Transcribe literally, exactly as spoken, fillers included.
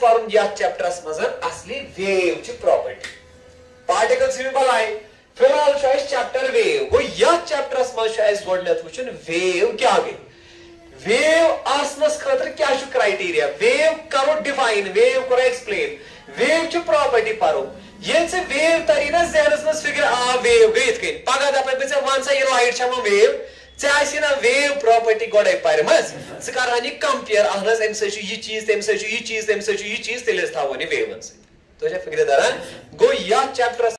पर्न यथ चैप्टरस मज असली वेव ची प्रॉपर्टी पार्टिकल्स भी बलाय फिलहाल चैप्टर वेव गो यथ चैप्टरस मज गोडनेथ वुचन वेव क्या गई वेव आसनस खतर क्या क्राइटेरिया वेव करो डिफाइन वेव करो एक्सप्लेन वेव ची प्रॉपर्टी परो ये से वेव तरी ना जहनस मज फिगर आ वेव गई इत कन पगह दपन पे वन सा ये लाइट छमा वेव ऐसी ना वेव प्रॉपर्टी गोड़े पर मज कर कंपेयर अहन अम सह यह चीज तम सह यह चीज तम सह यह चीज तेल थवन वेवन सो फिक्र दरान गो यथ चैप्टरस